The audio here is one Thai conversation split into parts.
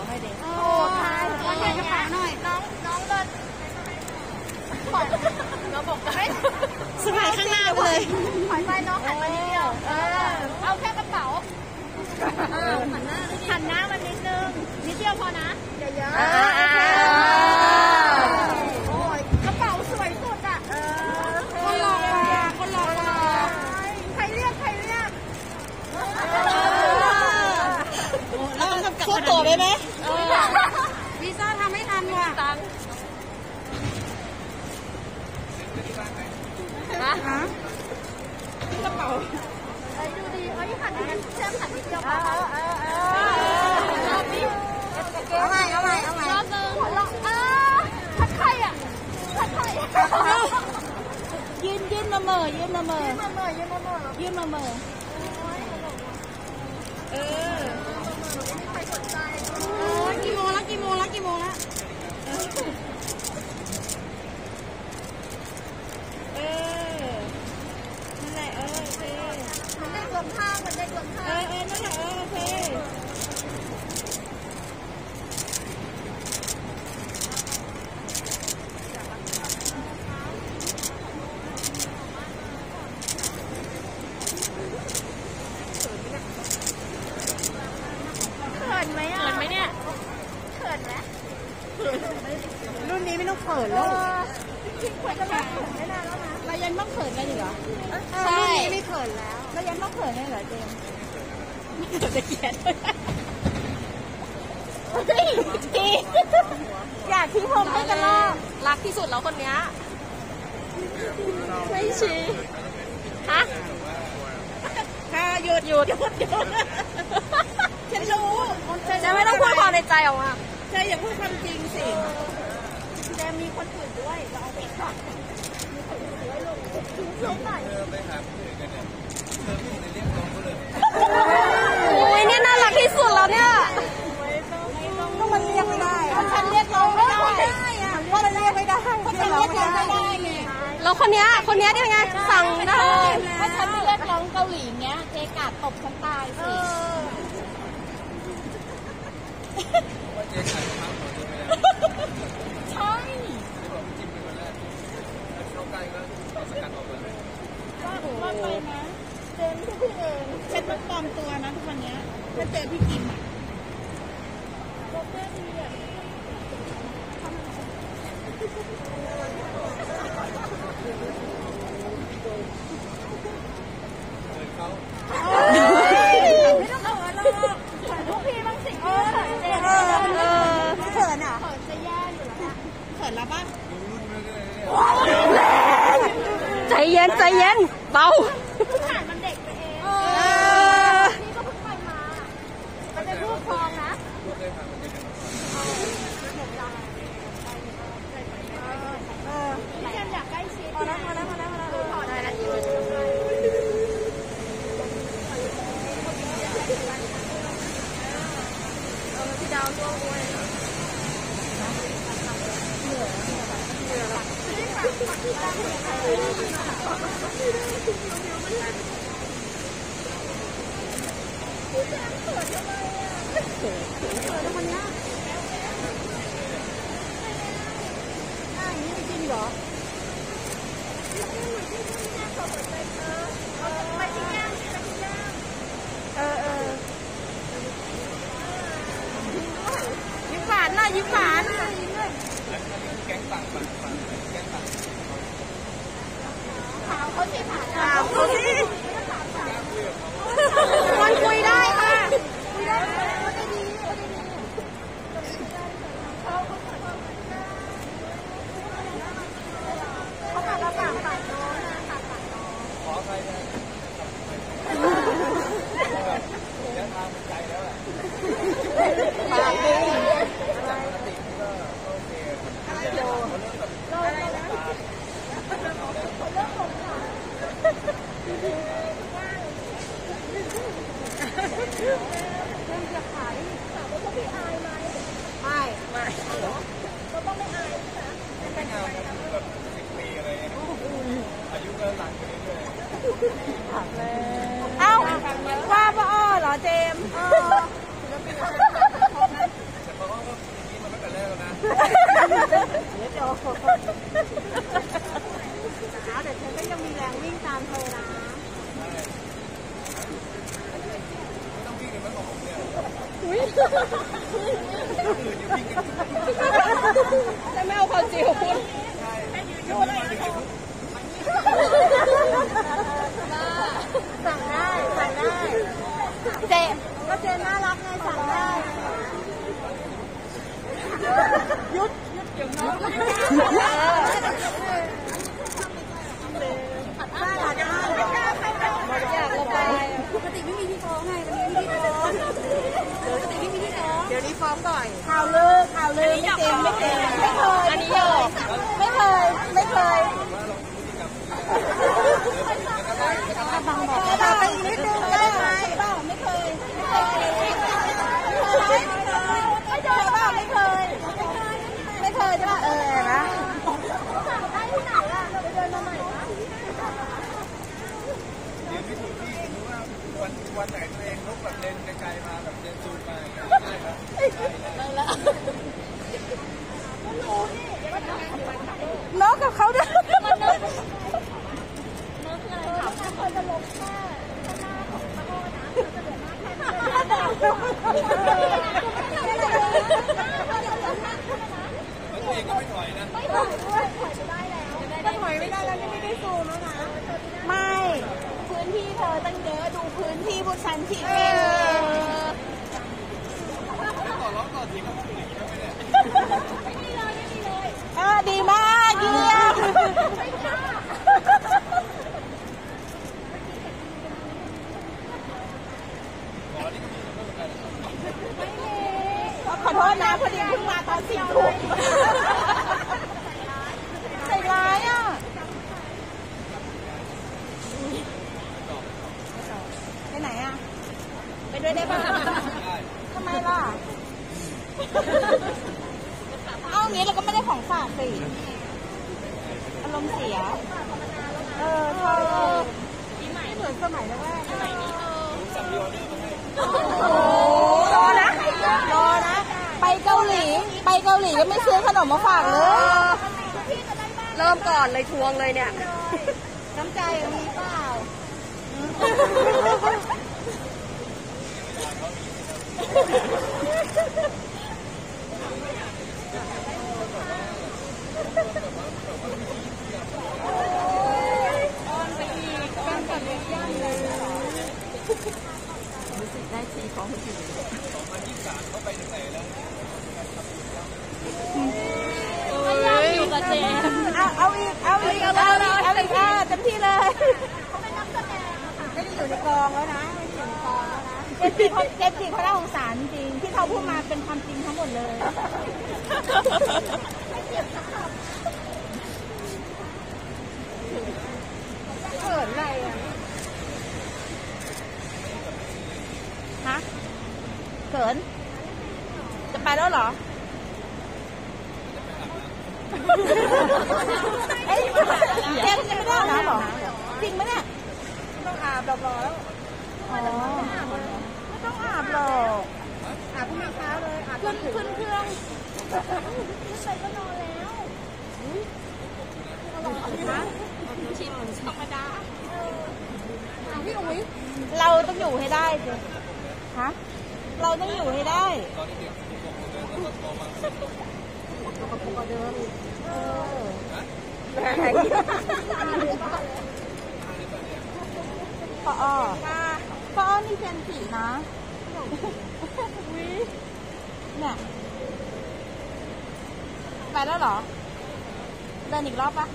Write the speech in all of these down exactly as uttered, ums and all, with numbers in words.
ให้ดิโอ้ใช่ขอถ่ายกระเป๋าหน่อยน้องน้องเดินน้องบอกไม่สบายข้างหน้าไปเลยถอยไปน้องหันมานิดเดียวเออเอาแค่กระเป๋าหันหน้าหันหน้ามันนิดนึงนิดเดียวพอนะอย่าเยอะโอ้ยกระเป๋าสวยสุดอ่ะคนหล่อคนหล่อใครเรียกใครเรียกเราต้องกดตัวไปไหมวีซ่าทำไม่ทันว่ะนะฮะกระเป๋าเอ้ยดูดีเอ้ยหันนิดเชื่อมหันนิดเดียวพอเออเออเออเอาใหม่เอาใหม่เอาใหม่รอบนึงหัวเราะเออทักใครอ่ะทักใครยืนยืนมาเมอยืนมาเมอยืนมาเมอยืนมาเมอยืนมาเมอเออใครสนใจโอ้ยกี่โมงแล้วกี่โมงแล้วกี่โมงแล้วเออนั่นแหละเออโอเคมันได้รวมท่ามันได้รวมท่าเออเออนั่นแหละเออโอเคเขินไหมอ่ะเขินไหมเนี่ยเขินไหมรุ่นนี้ไม่ต้องเขินแล้วจริงควรจะไม่เขินไม่นานแล้วนะเรายังต้องเขินกันอยู่เหรอใช่รุ่นนี้ไม่เขินแล้วเรายังต้องเขินกันเหรอเจมไม่เขินจะเกลียดจีอยากที่ผมให้กันลอกรักที่สุดแล้วคนเนี้ยไม่ชี้ฮะค่ะหยุดหยุดหยุดหยุดฉันรู้จะไม่ต้องพูดความในใจออกมาใช่อย่าพูดความจริงสิแจมมีคนอื่นด้วยเราเอาไปก่อนมีคนอื่นด้วยลูกทิ้งหน่อยไปหาคนอื่นกันเนี่ยเธอไม่เห็นเรียกน้องเขาเลยโอ้ยเนี่ยน่ารักที่สุดแล้วเนี่ยก็มันเรียกไม่ได้เพราะฉันเรียกน้องไม่ได้เพราะมันเรียกไม่ได้เพราะฉันเรียกน้องไม่ได้ไงแล้วคนเนี้ยคนเนี้ยได้ไงสั่งได้ถ้าฉันไม่เรียกน้องเกาหลีเนี้ยเจกาดตบฉันตายสิใช่ว่าไปนะเจมส์พี่เองฉันต้องปลอมตัวนะทุกวันนี้ถ้าเจอพี่กิมอ่ะก็เพื่อนดีอ่ะไม่ต้องเขินหรอกเขินพวกพี่บ้างสิเออเจมส์เขินอ่ะเขินจะแย่อยู่แล้วเขินแล้วป่ะใจเย็นใจเย็นเบาผ่านมันเด็กไปเองนี่ก็เพิ่งไปมามันเป็นผู้ครองนะพี่เจมอยากใกล้ชิดพอแล้วพอแล้วพอแล้วพอแล้วพอได้แล้วพี่ดาวร่วงด้วยเหนื่อยเหนื่อยหรอเหรอเออเออยิ้มหวานน่ะยิ้มหวานแกงต่างต่างต่างแกงต่างถามเขาสิถามเขาสิมันคุยได้ค่ะคุยได้เขาได้ดีเขาได้ดีเขาเขาเขาขาดเราต่างฝ่ายน้องนะต่างฝ่ายน้องขอใครนะเดี๋ยวทางใจแล้วแหละปากดีจากปกติก็โอเคอะไรโยอะไรนะเรื่องของขาเรื่องจะขายถามว่าพวกพี่อายไหมไม่ไม่เราต้องไม่อายนะไม่อายแบบสิบปีอะไรเงี้ยอายุก็หลังไปเรื่อยๆผักเลยเอ้าว่าป้าอ้อเหรอเจมส์เดี๋ยวโจเดี๋ยวฉันก็ยังมีแรงวิ่งตามเธอนะต้องวิ่งกันไหมของผมเนี่ยอุ้ยจะไม่เอาความจริงของคุณสั่งได้สั่งได้เจก็เจน่ารักไงสั่งได้ยุดยุดเดี๋ยวน้องน่ารักมากอยากระบายปกติไม่มีที่ฟ้องไงวันนี้มีที่ฟ้องปกติไม่มีที่ฟ้องเดี๋ยวนี้ฟ้องก่อนข่าวลือข่าวลือไม่เต็มไม่เต็มไม่เคยอันนี้หยอกไม่เคยไม่เคยบางบอกเราไปนิดนึงได้ไหมบ้าไม่เคยไม่เคยไม่เคยไม่เคยบ้าไม่เคยไม่เคยใช่ป่ะเออนะสั่งได้ที่ไหนอ่ะเราไปเดินมาใหม่นะเรียนไม่ถูกที่สมมติว่าวันวันไหนตัวเองลุกแบบเดินไกลๆมาแบบเดินซูมมาได้ครับได้ละน้องกับเขาด้วยคนจะลบแค่หน้าของพระโอนะจะเหลือหน้าแค่แล้วตัวเองก็ไม่ถอยนะไม่ถอยด้วยถอยไม่ได้แล้วก็ถอยไม่ได้แล้วนี่ไม่ได้ซูมแล้วนะไม่พื้นที่เธอตั้งเยอะดูพื้นที่พวกฉันที่ไม่มีต่อร้องต่อทีก็ไม่ถึงอย่างนี้ไม่ได้ไม่มีเลยไม่มีเลยเออดีมากเยี่ยมไม่กล้าขอโทษนะพอดีเพิ่งมาตอนสี่ทุ่มใส่ร้ายอ่ะไปไหนอ่ะไปด้วยได้ป่ะทำไมล่ะเอางี้เราก็ไม่ได้ของฝากสิอารมณ์เสียเออเธอปีใหม่เหมือนสมัยแรกๆสมัยนี้สั่งดีออเดอร์มาให้รอนะรอนะไปเกาหลีไปเกาหลีก็ไม่ซื้อขนมมาฝากเลยเริ่มก่อนเลยทวงเลยเนี่ยน้ำใจมีเปล่าได้ทีของทีสองพันยี่สิบสามเขาไปถึงไหนแล้วอยู่กับเจมเอาเอาอีกเอาอีกเอาอีกเอาอีกอ่ะเต็มที่เลยเขาเป็นนักแสดงค่ะไม่ได้อยู่ในกองแล้วนะไม่ได้อยู่ในกองแล้วนะเจมส์จีเขาเจมส์จีเขาน่าสงสารจริงที่เขาพูดมาเป็นความจริงทั้งหมดเลยเขินอะไรอ่ะฮะเขินจะไปแล้วเหรอเอ้ยเจมส์จะไม่ได้นะหรอจริงไหมเนี่ยต้องอาบรอแล้วอ๋อไม่ต้องอาบหรอกอาบพรุ่งนี้เช้าเลยอาบขึ้นขึ้นเครื่องขึ้นไปก็นอนแล้วฮะชิมธรรมดาพี่อุ๋ยเราต้องอยู่ให้ได้สิฮะเราต้องอยู่ให้ได้ตอนนี้เด็กสิบหกคนเลยแล้วก็โตมาตัวกระปุกเดิมเออแรงปอปอนี่เจนสีนะเนี่ยไปแล้วเหรอเดินอีกรอบปะ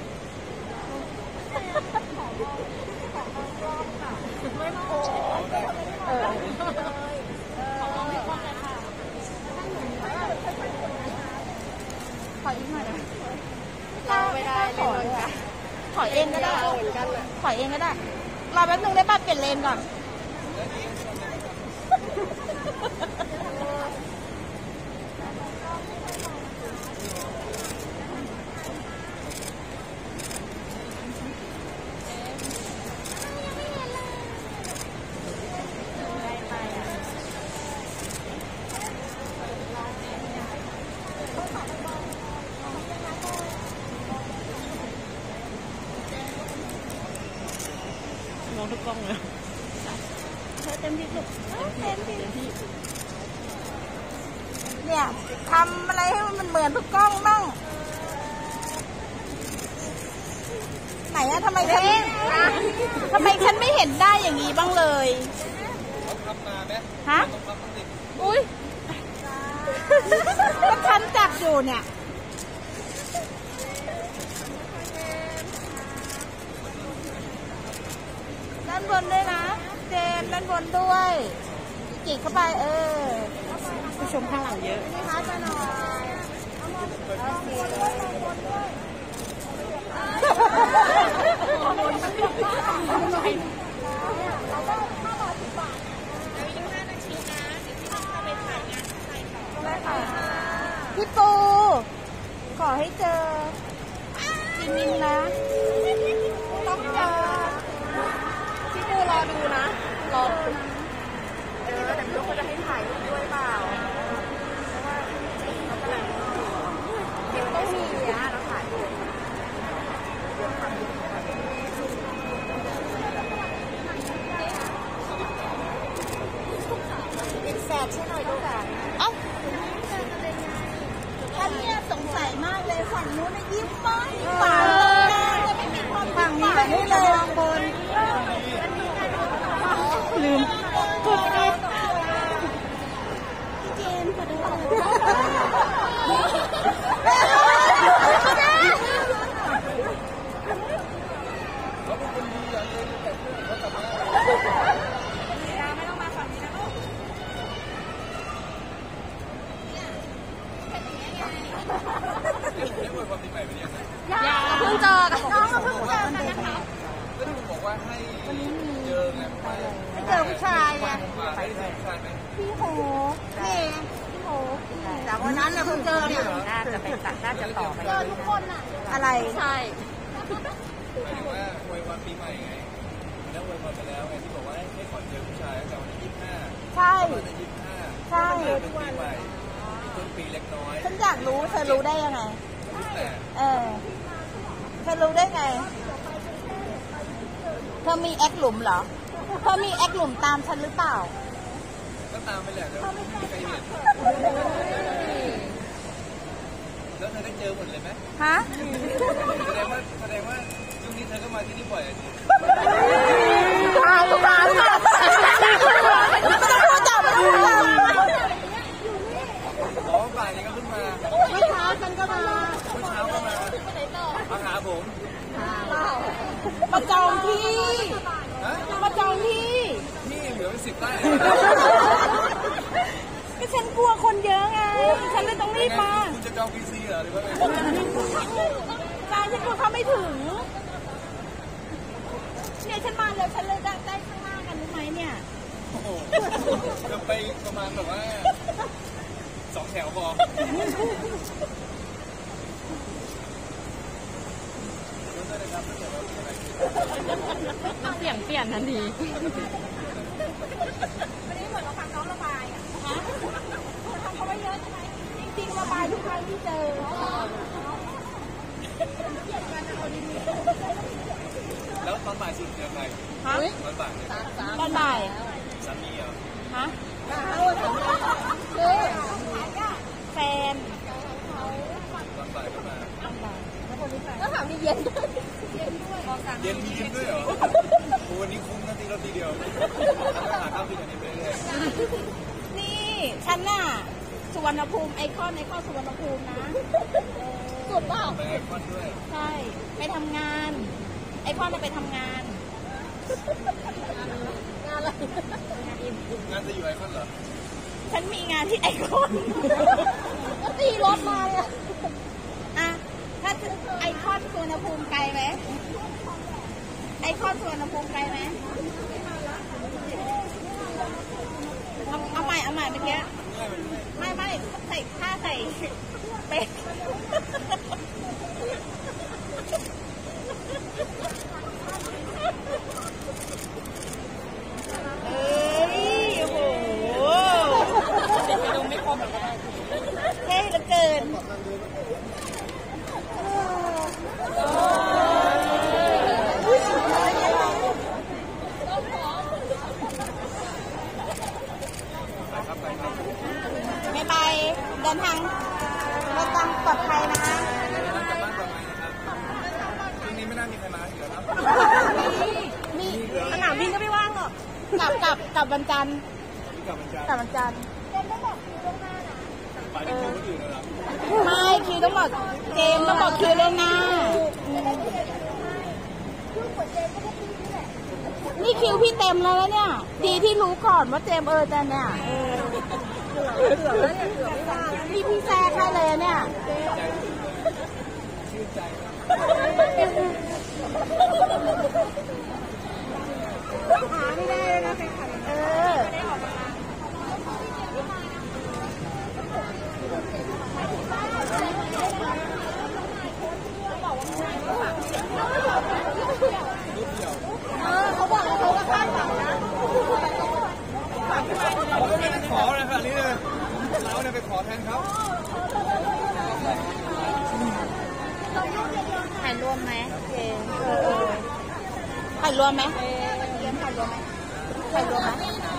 ไม่โอ้เออขออีกหน่อยนะเราไม่ได้ขอขอเองก็ได้ขอเองก็ได้รอแป๊บนึงได้ป่ะเปลี่ยนเลนก่อนเธอเต็มที่ลูกเต็มที่เนี่ยทำอะไรให้มันเหมือนทุกกล้องบ้างไหนอะทำไมฉันทำไมฉันไม่เห็นได้อย่างนี้บ้างเลยฮะอุ้ยก็ฉันจับอยู่เนี่ยด้านบนด้วยนะเจมด้านบนด้วยจีกเข้าไปเออผู้ชมข้างหลังเยอะนี่คะจะหน่อยพี่ปูขอให้เจอจิมินนะต้องเจอพี่ปูรอดูนะรอดูนะเออแต่ไม่รู้เขาจะให้ถ่ายรูปด้วยเปล่าเดี๋ยวต้องมีนะเราถ่ายรูปเด็กแสบใช่หน่อยลูกอ่ะเอ้าท่านเนี่ยสงสัยมากเลยฝั่งนู้นนะยิ้มมากหวานเลยจะไม่มีความฝั่งนี้แบบนี้เลยมองบนลืมกดเอฟเจมขอดูเพิ่งเจอกับน้องก็เพิ่งเจอกันนะคะก็ที่ผมบอกว่าให้เจอไงไปไม่เจอผู้ชายไงมาให้เจอผู้ชายไหมพี่โหนี่พี่โหแต่วันนั้นเนี่ยเพิ่งเจอเนี่ยน่าจะเป็นสัตว์น่าจะต่อไปเจอทุกคนอะอะไรใช่หมายถึงว่าอวยวันปีใหม่ไงแล้วอวยพรไปแล้วไงที่บอกว่าให้ขอเจอผู้ชายตั้งแต่วันที่ยี่สิบห้าใช่วันที่ยี่สิบห้าใช่เป็นปีใหม่ต้นปีเล็กน้อยฉันอยากรู้เธอรู้ได้ยังไงแต่เออเธอรู้ได้ไงเธอมีแอคหลุมเหรอเธอมีแอคหลุมตามฉันหรือเปล่าก็ตามไปแหละแต่ไม่มีใครเห็นแล้วเธอได้เจอหมดเลยไหมฮะแสดงว่าแสดงว่าช่วงนี้เธอก็มาที่นี่บ่อยอ่ะสิตายตายตายพูดจับพูดจับอ๋อบ่ายนี้ก็ขึ้นมาเมื่อเช้าฉันก็มาเมื่อเช้าก็มามาหาผมมาจองที่ฮะมาจองที่นี่เหลือเป็นสิบไร่ก็ฉันกลัวคนเยอะไงฉันเลยต้องรีบมาคุณจะจองพีซีเหรอหรือว่าไงใช่ฉันกลัวเขาไม่ถึงเนี่ยฉันมาเลยฉันเลยได้ได้ข้างหน้ากันรู้ไหมเนี่ยโอ้โหจะไปประมาณแบบว่าสองแถวพอเสียงเปลี่ยนทันทีวันนี้เหมือนเราฟังน้องระบายอ่ะฮะทำเขาไว้เยอะใช่ไหมจริงๆระบายทุกครั้งที่เจอแล้วตอนบ่ายสุดเจอใครฮะตอนบ่ายเนี่ยตอนบ่ายสามีเหรอฮะแฟนตอนบ่ายก็มาแล้วถามมีเย็นด้วยเย็นมีเย็นด้วยเหรอโอ้วันนี้คุ้มนะตีเราทีเดียวแล้วก็หาข้าวกินอย่างนี้ไปเรื่อยนี่ฉันน่ะสุวรรณภูมิไอคอนไอคอนสุวรรณภูมินะสุดเปล่าไปไอคอนด้วยใช่ไปทำงานไอคอนจะไปทำงานงานอะไรงานจะอยู่ไอคอนเหรอฉันมีงานที่ไอคอนก็ตีรถมาเลยอ่ะถ้าไอคอนสุวรรณภูมิไกลไหมไอคอนสุวรรณภูมิไกลไหมเอาเอาใหม่เอาใหม่เมื่อกี้ไม่ไม่ใส่ผ้าใส่เป๊ะเอ้ยโอ้โหเดี๋ยวไปดูไม่ครบเท่เหลือเกินเดินทางเดินทางปลอดภัยนะกลับบ้านปลอดภัยนะครับพรุ่งนี้ไม่น่ามีใครมาอีกแล้วครับมีสนามบินก็ไม่ว่างหรอกกลับกลับกลับวันจันทร์กลับมันจะกลับวันจันทร์ไปที่คนอื่นแล้วไม่คิวต้องบอกเจมส์ต้องบอกคิวล่วงหน้านี่คิวพี่เต็มแล้วเนี่ยดีที่รู้ก่อนว่าเจมส์เออแต่เนี่ยพี่พี่แซ่ให้เลยเนี่ยชื่นใจนะหาไม่ได้เลยนะแฟนคลับเออเออเขาบอกว่าเขาก็คาดหวังนะเราก็ไม่ได้ขอเลยค่ะนี่เลยเราเนี่ยไปขอแทนเขาถ่ายรวมไหมเจมถ่ายรวมไหมเจมถ่ายรวมไหมถ่ายรวมไหม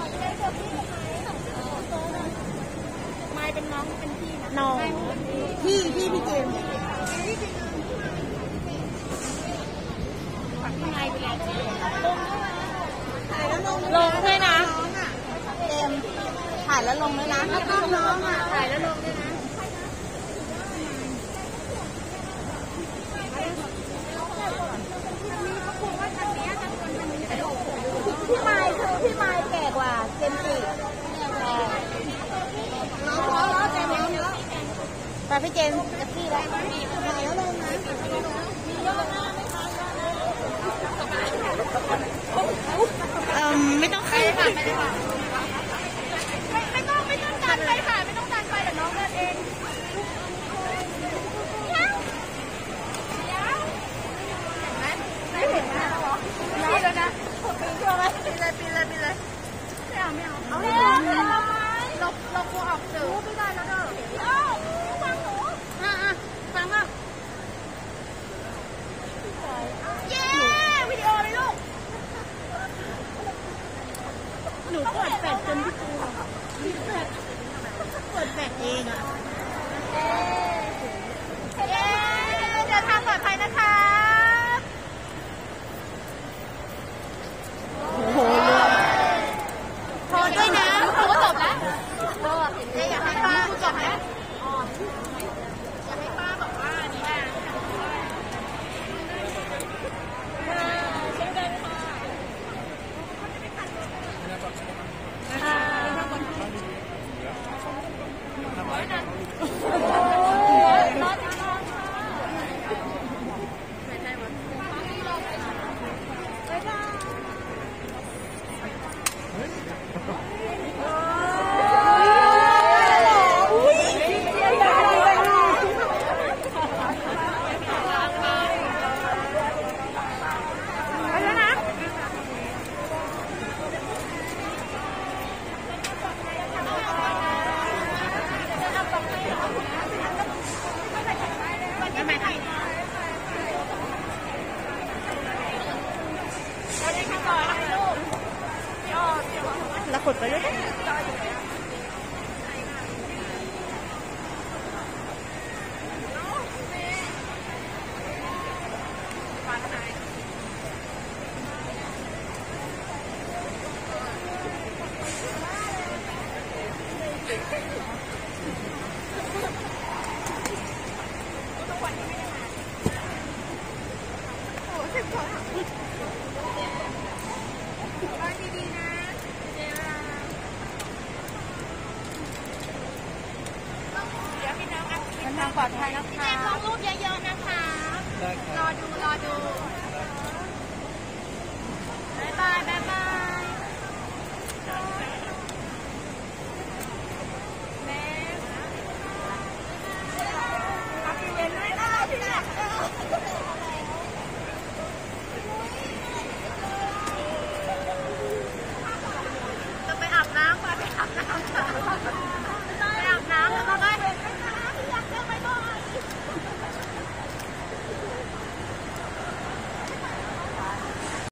ไม่เป็นน้องเป็นพี่นะน้องพี่พี่พี่เจมถ่ายแล้วลงลงด้วยนะเจมถ่ายแล้วลงด้วยนะถ้าต้องน้องอ่ะถ่ายแล้วลงด้วยนะพี่ไมค์คือพี่ไมค์แก่กว่าเจมส์แต่น้องน้องน้องเจมส์น้องเนาะไปพี่เจมส์กับพี่แล้วถ่ายแล้วลงนะเอ่อไม่ต้องขึ้นค่ะไม่ต้องไม่ไม่ต้องไม่ต้องดันไปค่ะไม่ต้องดันไปเดี๋ยวน้องเดินเองไม่เห็นนะปีแล้วนะปีชัวร์ไหมปีเลยปีเลยปีเลยไม่เอาไม่เอาเอาเลยเราเราเรากลัวออกสื่อไม่ได้แล้วเด้อเอ้าฟังหนูอ่ะอ่ะฟังอ่ะเย้วิดีโอเลยลูกหนูเปิดแฟลชจนพี่ปูเปิดแฟลชเองอ่ะเย้เดินทางปลอดภัยนะคะโอ้โหพอด้วยนะพอก็จบแล้วก็อยากให้ป้าจบแล้วอยากให้ป้าบอกว่านี่แหละเช่นกันค่ะทำไรกันร้อนแล้วขุดไปเลยทางปลอดภัยนะคะลงรูปเยอะๆนะคะได้ครรัอบ ดู รอดู บ๊ายบาย